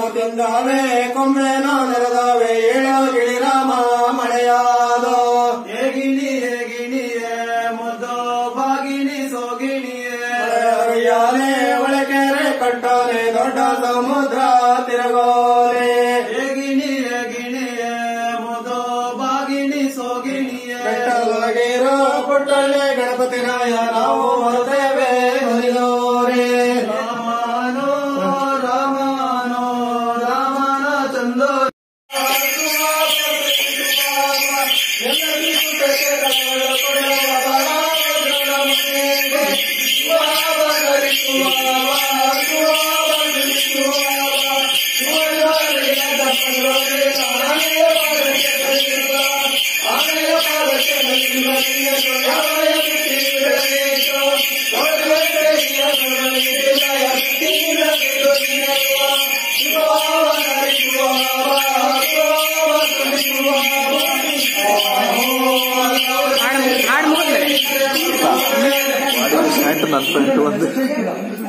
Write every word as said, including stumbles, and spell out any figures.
ತಿಂದಾವೆ ಕೊಂಬೆನೋ ನೆರೆದಾವೆ ಏಳೋ ಗಿಳಿರಾಮ ಮಳೆಯಾದೋ ಹೇಗಿಣಿ ಹೇಗಿಣಿಯೇ ಮುದ್ದೋ ಬಾಗಿಣಿ ಸೋಗಿಣಿಯೇ ಅರಿಯಾಲೆ ಒಳಕೆರೆ ಕಟ್ಟಾಲೆ ದೊಡ್ಡ ಸಮುದ್ರ ತಿರುಗೋಲೆ ಹೇಗಿಣಿ ಹೇಗಿಣಿಯೇ ಮುದ್ದೋ ಬಾಗಿಣಿ ಸೋಗಿಣಿಯೇ ಕಟ್ಟಲಾಗಿರೋ ಪುಟ್ಟಳ್ಳೆ ಗಣಪತಿ ರಾಯ ನಾವು ಬರುತ್ತೇವೆ ಹೊಲಿದೋರೆ ರಾಮನೋ ರಾಮನೋ ರಾಮನ ಚಂದೋ ಹಾಡು ಮುಗಿದ್ರೆ